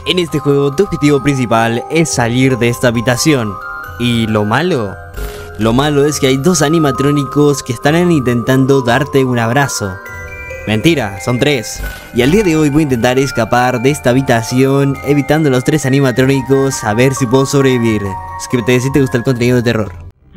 En este juego tu objetivo principal es salir de esta habitación. ¿Y lo malo? Lo malo es que hay dos animatrónicos que están intentando darte un abrazo. Mentira, son tres. Y al día de hoy voy a intentar escapar de esta habitación evitando los tres animatrónicos a ver si puedo sobrevivir. Suscríbete si te gusta el contenido de terror.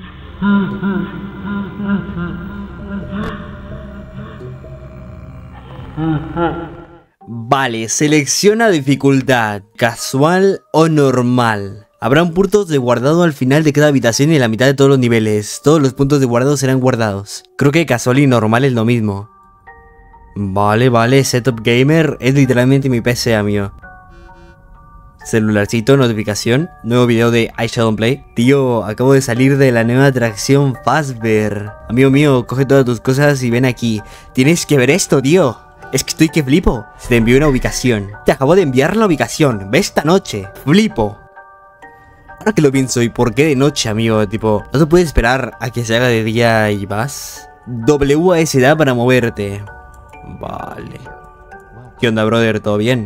Vale, selecciona dificultad, casual o normal. Habrá un punto de guardado al final de cada habitación y en la mitad de todos los niveles. Todos los puntos de guardado serán guardados. Creo que casual y normal es lo mismo. Vale, setup gamer es literalmente mi PC, amigo. Celularcito, notificación, nuevo video de iShadowPlay. Tío, acabo de salir de la nueva atracción Fazbear. Amigo mío, coge todas tus cosas y ven aquí. Tienes que ver esto, tío. Es que estoy que flipo. Se te envió una ubicación. Te acabo de enviar la ubicación. Ve esta noche. Flipo. Ahora que lo pienso, ¿y por qué de noche, amigo? Tipo, ¿no te puedes esperar a que se haga de día y vas? WASD para moverte. Vale. ¿Qué onda, brother? ¿Todo bien?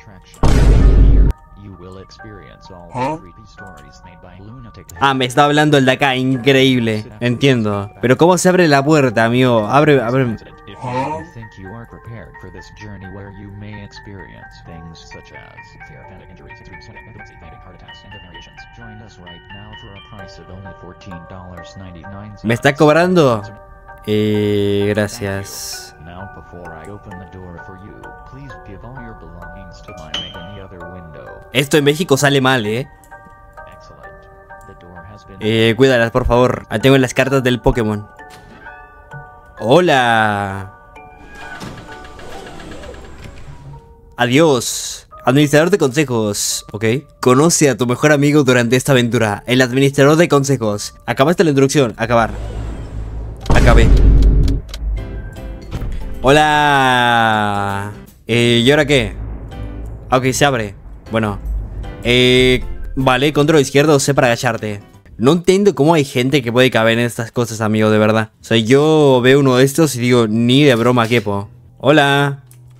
Ah, me está hablando el de acá, increíble. Entiendo. Pero ¿cómo se abre la puerta, amigo? Abre. ¿Me está cobrando? Gracias. Esto en México sale mal, cuídalas, por favor. Ahí tengo las cartas del Pokémon. Hola. Adiós. Administrador de consejos. Ok. Conoce a tu mejor amigo durante esta aventura. El administrador de consejos. Acabaste la introducción. Acabar. Acabé. Hola. ¿Y ahora qué? Ok, se abre. Bueno. Vale, control izquierdo, C para agacharte. No entiendo cómo hay gente que puede caber en estas cosas, amigo, de verdad. O sea, yo veo uno de estos y digo, ni de broma quepo. Hola.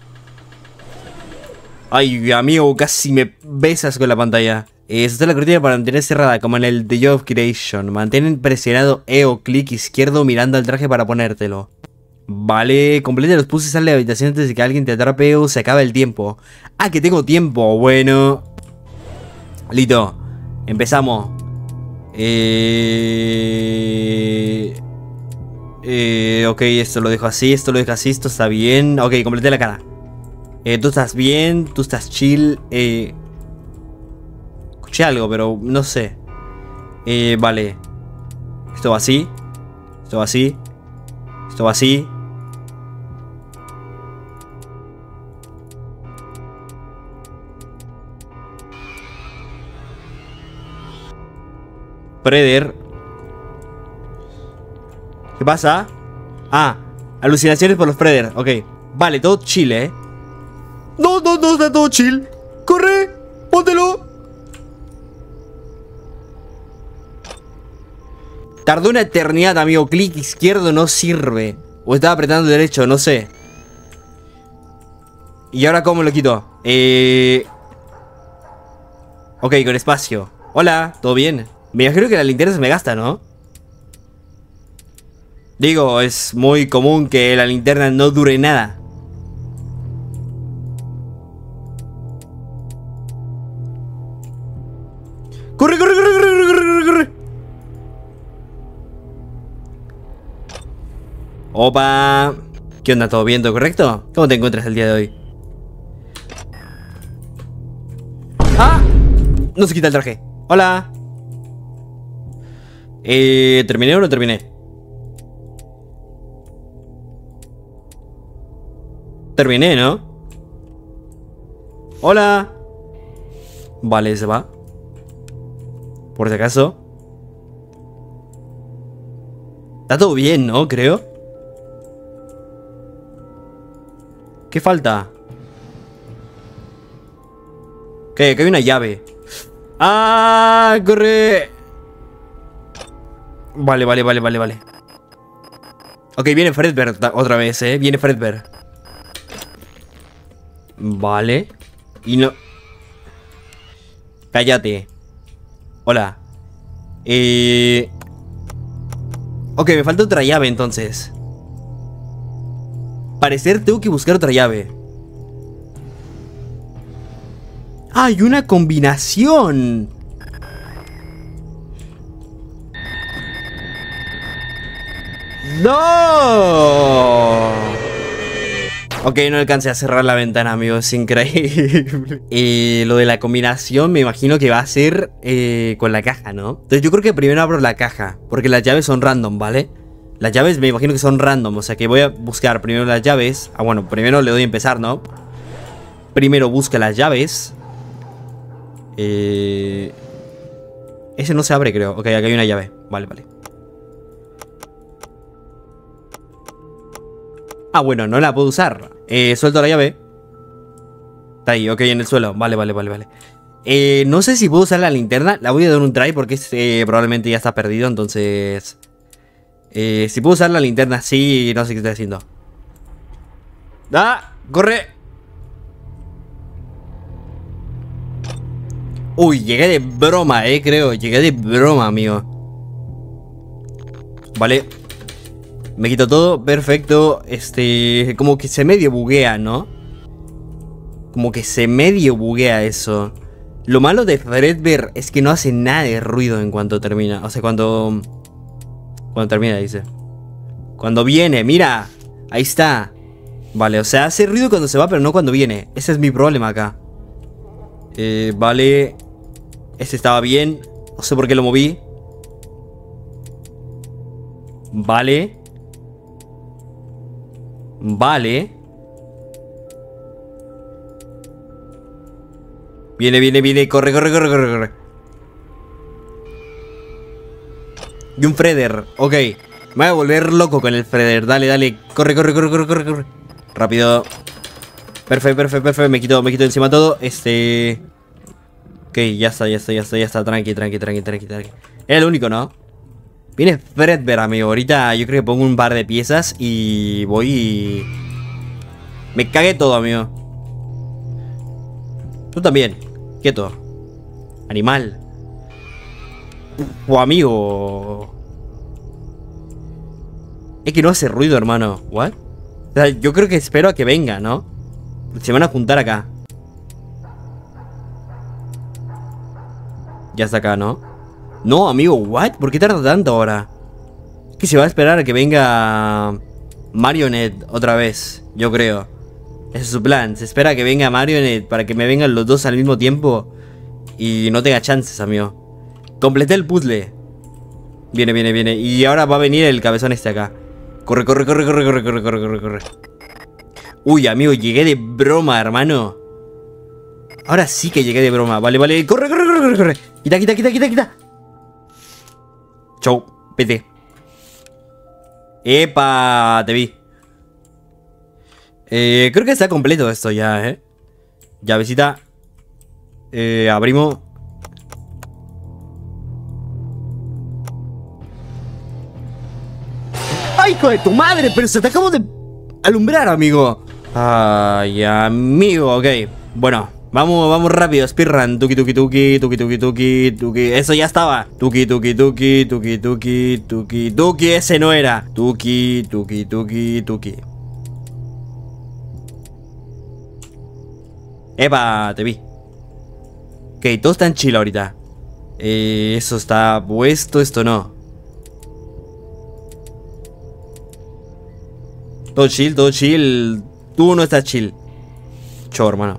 Ay, amigo, casi me besas con la pantalla. Soltar la cortina para mantener cerrada, como en el The Job of Creation. Mantén presionado E o clic izquierdo mirando al traje para ponértelo. Vale, completa los puzzles, sale de la habitación antes de que alguien te atrape o se acabe el tiempo. Ah, que tengo tiempo, bueno. Listo, empezamos. Ok, esto lo dejo así, esto esto está bien. Ok, completé la cara. Tú estás bien, tú estás chill. Escuché algo, pero no sé. Vale. Esto va así. Esto va así. Esto va así. Preder. ¿Qué pasa? Ah, alucinaciones por los Preder. Ok. Vale, todo chill, No, está todo chill. Corre, póntelo. Tardó una eternidad, amigo. Clic izquierdo no sirve. O estaba apretando derecho, no sé. ¿Y ahora cómo lo quito? Ok, con espacio. Hola, ¿todo bien? Me imagino que la linterna se me gasta, ¿no? Digo, es muy común que la linterna no dure nada. ¡Corre! Opa. ¿Qué onda? ¿Todo bien? ¿Todo correcto? ¿Cómo te encuentras el día de hoy? ¡Ah! No se quita el traje. Hola. ¿Terminé o no terminé? Terminé, ¿no? Hola. Vale, se va. Por si acaso. Está todo bien, ¿no? Creo. ¿Qué falta? ¿Qué? Aquí hay una llave. ¡Ah! ¡Corre! Vale. Ok, viene Fredbear otra vez, Viene Fredbear. Vale. Y no... Cállate. Hola. Ok, me falta otra llave entonces. Parecer tengo que buscar otra llave. ¡Ah, hay una combinación! ¡No! Ok, no alcancé a cerrar la ventana, amigos. Increíble. Lo de la combinación me imagino que va a ser con la caja, ¿no? Entonces yo creo que primero abro la caja, porque las llaves son random, ¿vale? Las llaves me imagino que son random, o sea que voy a buscar primero las llaves. Ah, bueno, primero le doy a empezar, ¿no? Primero busca las llaves. Ese no se abre, creo. Ok, acá hay una llave. Vale, vale. Ah, bueno, no la puedo usar. Suelto la llave. Está ahí, ok, en el suelo. Vale, vale, vale, vale. No sé si puedo usar la linterna. La voy a dar un try porque probablemente ya está perdido, entonces... si puedo usar la linterna, sí, no sé qué estoy haciendo. ¡Ah! ¡Corre! Uy, llegué de broma, creo. Llegué de broma, amigo. Vale. Me quito todo, perfecto. Como que se medio buguea, ¿no? Como que se medio buguea eso. Lo malo de Fredbear es que no hace nada de ruido en cuanto termina. O sea, cuando termina, dice. Cuando viene, mira. Ahí está. Vale, o sea, hace ruido cuando se va, pero no cuando viene. Ese es mi problema acá. Vale. Este estaba bien. No sé por qué lo moví. Vale. Vale. Viene, viene, viene. Corre, corre, corre, corre, corre. Y un Freder. Ok. Me voy a volver loco con el Freder. Dale, dale. Corre, corre, corre, corre, corre, corre. Rápido. Perfecto, perfecto, perfecto. Me quito encima todo. Ok, ya está, ya está, ya está, ya está. Tranqui, tranqui, tranqui, tranqui, tranqui. Era el único, ¿no? Viene Fredbear, amigo. Ahorita yo creo que pongo un par de piezas y voy y... Me cagué todo, amigo. Tú también. Quieto. Animal. Amigo. Es que no hace ruido, hermano. ¿What? O sea, yo creo que espero a que venga, ¿no? Se van a juntar acá. Ya está acá, ¿no? No, amigo, ¿what? ¿Por qué tarda tanto ahora? Es que se va a esperar a que venga Marionette otra vez, yo creo. Ese es su plan. Se espera a que venga Marionette para que me vengan los dos al mismo tiempo y no tenga chances, amigo. Completé el puzzle. Viene, viene, viene. Y ahora va a venir el cabezón este acá. Corre, corre, corre, corre, corre, corre, corre, corre, corre. Uy, amigo, llegué de broma, hermano. Ahora sí que llegué de broma. Vale, vale. Corre, corre, corre, corre, corre. Quita, quita, quita, quita, quita. Chau, vete. Epa, te vi. Creo que está completo esto ya, Llavecita. Abrimos. ¡Ay, hijo de tu madre! Pero se te acabo de alumbrar, amigo. Ay, amigo, ok. Bueno, vamos rápido, speedrun. Tuki, tuki, tuki, tuki, tuki, tuki, tuki. Eso ya estaba. Tuki, tuki, tuki, tuki, tuki, tuki, tuki. Ese no era. Tuki, tuki, tuki, tuki. Epa, te vi. Ok, todo está en chill ahorita. Eso está puesto, esto no. Todo chill, todo chill. Tú no estás chill. Chau, hermano.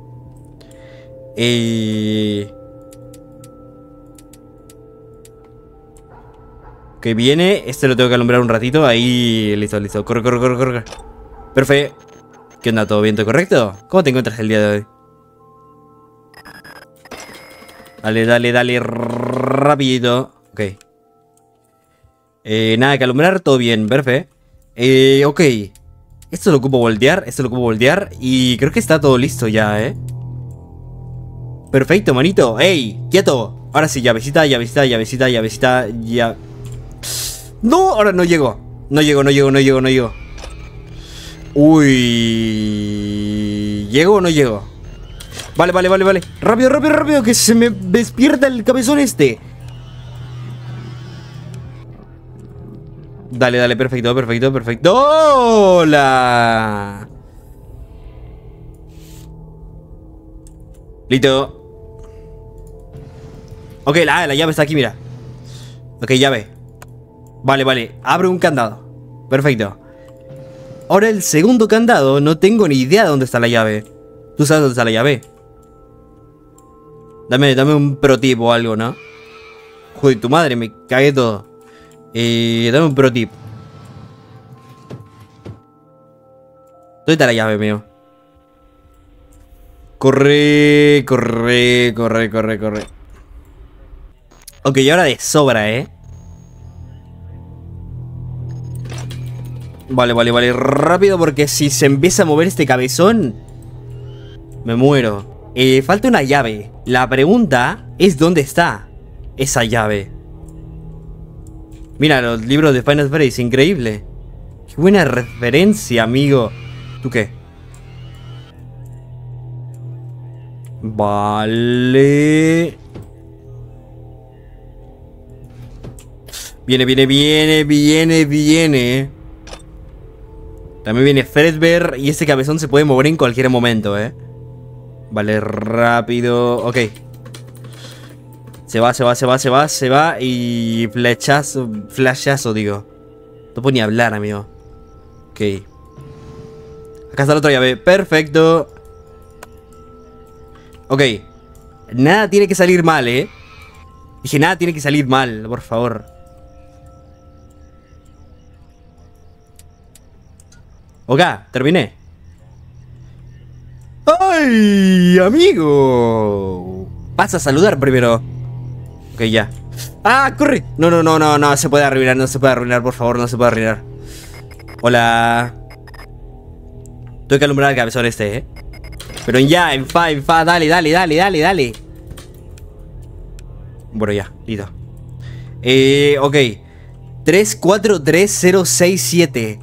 Que viene. Este lo tengo que alumbrar un ratito. Ahí, listo, listo. Corre, corre, corre, corre. Perfecto. ¿Qué onda? ¿Todo bien? ¿Todo correcto? ¿Cómo te encuentras el día de hoy? Dale, dale, dale. Rapidito. Ok. Nada que alumbrar. Todo bien. Perfecto. Ok. Esto lo ocupo voltear. Esto lo ocupo voltear. Y creo que está todo listo ya, Perfecto, manito. ¡Ey! ¡Quieto! Ahora sí, llavecita, llavecita, llavecita, llavecita. Ya. ¡No! Ahora no llego. No llego, no llego, no llego, no llego. Uy. ¿Llego o no llego? Vale, vale, vale, vale. Rápido, rápido, rápido, que se me despierta el cabezón este. Dale, dale, perfecto, perfecto, perfecto. ¡Hola! Listo. Ok, la llave está aquí, mira. Ok, llave. Vale, vale, abre un candado. Perfecto. Ahora el segundo candado, no tengo ni idea de dónde está la llave. ¿Tú sabes dónde está la llave? Dame un pro tip o algo, ¿no? Joder, tu madre, me cagué todo. Dame un pro tip. ¿Dónde está la llave, mío? Corre, corre, corre, corre, corre. Ok, y ahora de sobra, ¿eh? Vale, vale, vale. Rápido, porque si se empieza a mover este cabezón, me muero. Falta una llave. La pregunta es ¿dónde está esa llave? Mira, los libros de Final Fantasy, increíble. Qué buena referencia, amigo. ¿Tú qué? Vale. Viene, viene, viene, viene, viene. También viene Fredbear y este cabezón se puede mover en cualquier momento, ¿eh? Vale, rápido. Ok. Se va, se va, se va, se va, se va. Y flechazo, flashazo, digo. No puedo ni hablar, amigo. Ok. Acá está la otra llave. Perfecto. Ok. Nada tiene que salir mal, ¿eh? Dije, nada tiene que salir mal, por favor. Ok, terminé. ¡Ay, amigo! Pasa a saludar primero. Ok, ya. ¡Ah, corre! No, no, no, no, no se puede arruinar, no se puede arruinar, por favor, no se puede arruinar. Hola. Tengo que alumbrar al cabezón este, ¿eh? Pero ya, en fa, dale, dale, dale, dale, dale. Bueno, ya, listo. Ok. 343067.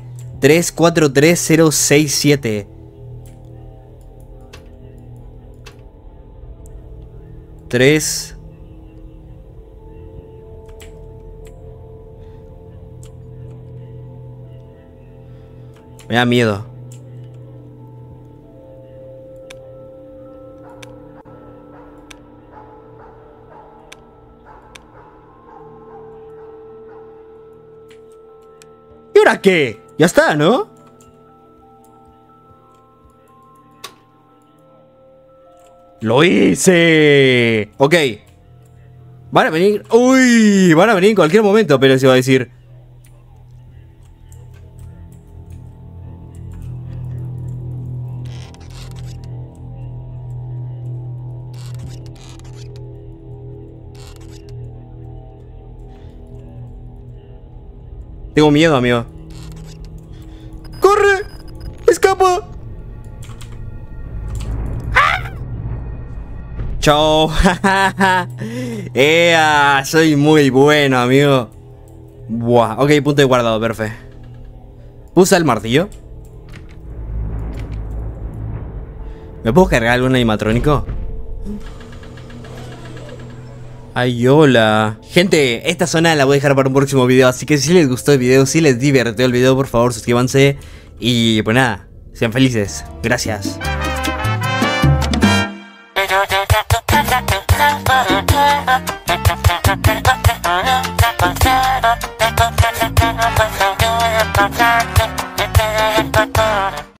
343067. 3. Me da miedo. ¿Y ahora qué? Ya está, ¿no? ¡Lo hice! Ok. Van a venir... ¡Uy! Van a venir en cualquier momento, pero se va a decir... Tengo miedo, amigo. ¡Corre! ¡Escapa! ¡Ah! ¡Chao! ¡Ea! Soy muy bueno, amigo. Buah. Ok, punto de guardado, perfecto. ¿Usa el martillo? ¿Me puedo cargar algún animatrónico? Ay, hola. Gente, esta zona la voy a dejar para un próximo video. Así que si les gustó el video, si les divirtió el video, por favor suscríbanse. Y pues nada, sean felices. Gracias.